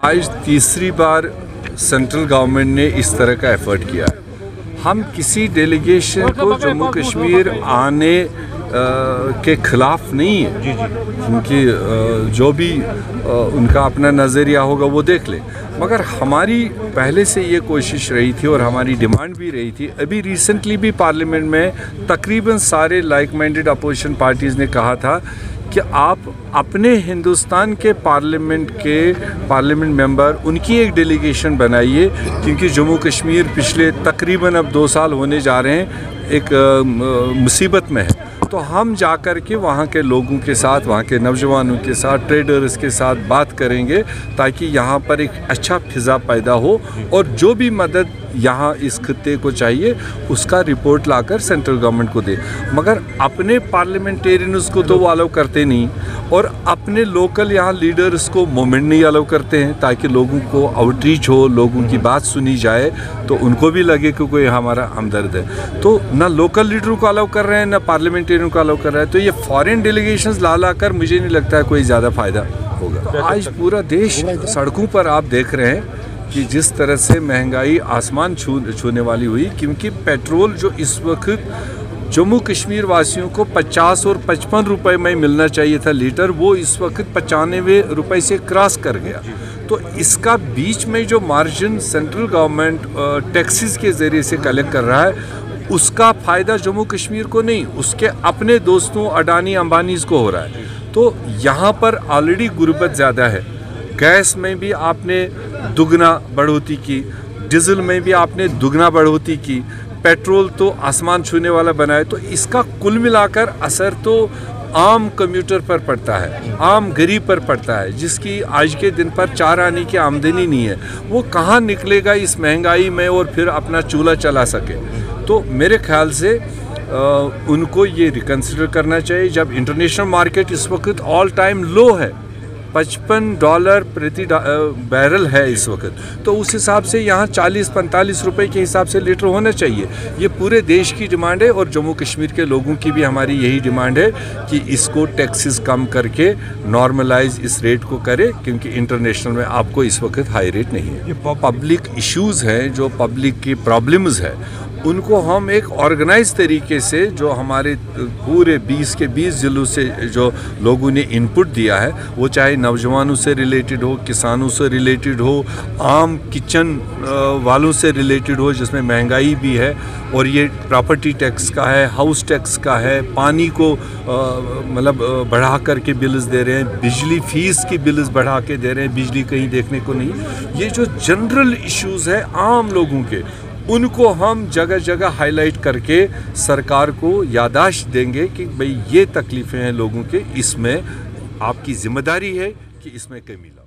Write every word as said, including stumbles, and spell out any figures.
आज तीसरी बार central government ने इस तरह का एफर्ट किया है। हम किसी डेलीगेशन को जम्मू कश्मीर आने आ, के ख़िलाफ़ नहीं है, क्योंकि जो भी आ, उनका अपना नज़रिया होगा वो देख ले, मगर हमारी पहले से ये कोशिश रही थी और हमारी डिमांड भी रही थी। अभी रिसेंटली भी पार्लियामेंट में तकरीबन सारे लाइक माइंडेड अपोजिशन पार्टीज़ ने कहा था कि आप अपने हिंदुस्तान के पार्लियामेंट के पार्लियामेंट मेंबर उनकी एक डेलीगेशन बनाइए, क्योंकि जम्मू कश्मीर पिछले तकरीबन अब दो साल होने जा रहे हैं एक मुसीबत में है। तो हम जाकर के वहाँ के लोगों के साथ, वहाँ के नौजवानों के साथ, ट्रेडर्स के साथ बात करेंगे ताकि यहाँ पर एक अच्छा फिज़ा पैदा हो और जो भी मदद यहाँ इस खित्ते को चाहिए उसका रिपोर्ट लाकर सेंट्रल गवर्नमेंट को दे। मगर अपने पार्लियामेंटेरियंस को तो वो अलाउ करते नहीं और अपने लोकल यहाँ लीडर्स को मूवमेंट नहीं अलाउ करते हैं ताकि लोगों को आउटरीच हो, लोगों की बात सुनी जाए तो उनको भी लगे कि कोई हमारा हमदर्द है। तो ना लोकल लीडरों को अलाउ कर रहे हैं ना पार्लियामेंटेरियन को अलाउ कर रहे हैं। तो ये फॉरेन डेलीगेशंस ला ला कर मुझे नहीं लगता है कोई ज़्यादा फ़ायदा होगा। आज पूरा देश सड़कों पर आप देख रहे हैं कि जिस तरह से महंगाई आसमान छू छूने वाली हुई, क्योंकि पेट्रोल जो इस वक्त जम्मू कश्मीर वासियों को पचास और पचपन रुपए में मिलना चाहिए था लीटर, वो इस वक्त पचानवे रुपए से क्रॉस कर गया। तो इसका बीच में जो मार्जिन सेंट्रल गवर्नमेंट टैक्सेस के ज़रिए से कलेक्ट कर रहा है उसका फ़ायदा जम्मू कश्मीर को नहीं, उसके अपने दोस्तों अडानी अंबानीज़ को हो रहा है। तो यहाँ पर ऑलरेडी गुर्बत ज़्यादा है। गैस में भी आपने दुगना बढ़ोतरी की, डीजल में भी आपने दुगना बढ़ोतरी की, पेट्रोल तो आसमान छूने वाला बनाए। तो इसका कुल मिलाकर असर तो आम कम्यूटर पर पड़ता है, आम गरीब पर पड़ता है, जिसकी आज के दिन पर चार आने की आमदनी नहीं है। वो कहाँ निकलेगा इस महंगाई में और फिर अपना चूल्हा चला सके। तो मेरे ख्याल से आ, उनको ये रिकन्सिडर करना चाहिए। जब इंटरनेशनल मार्केट इस वक्त ऑल टाइम लो है, पचपन डॉलर प्रति बैरल है इस वक्त, तो उस हिसाब से यहाँ चालीस पैंतालीस रुपए के हिसाब से लीटर होना चाहिए। ये पूरे देश की डिमांड है और जम्मू कश्मीर के लोगों की भी हमारी यही डिमांड है कि इसको टैक्सेस कम करके नॉर्मलाइज इस रेट को करे, क्योंकि इंटरनेशनल में आपको इस वक्त हाई रेट नहीं है। ये पब्लिक इश्यूज़ हैं, जो पब्लिक की प्रॉब्लम्स है, उनको हम एक ऑर्गेनाइज तरीके से, जो हमारे पूरे बीस के बीस ज़िलों से जो लोगों ने इनपुट दिया है, वो चाहे नौजवानों से रिलेटेड हो, किसानों से रिलेटेड हो, आम किचन वालों से रिलेटेड हो जिसमें महंगाई भी है, और ये प्रॉपर्टी टैक्स का है, हाउस टैक्स का है, पानी को मतलब बढ़ा करके बिल्स दे रहे हैं, बिजली फीस की बिल्स बढ़ा के दे रहे हैं, बिजली कहीं देखने को नहीं। ये जो जनरल इश्यूज़ है आम लोगों के, उनको हम जगह जगह हाईलाइट करके सरकार को याददाश्त देंगे कि भाई ये तकलीफ़ें हैं लोगों के, इसमें आपकी ज़िम्मेदारी है कि इसमें कमी लाओ।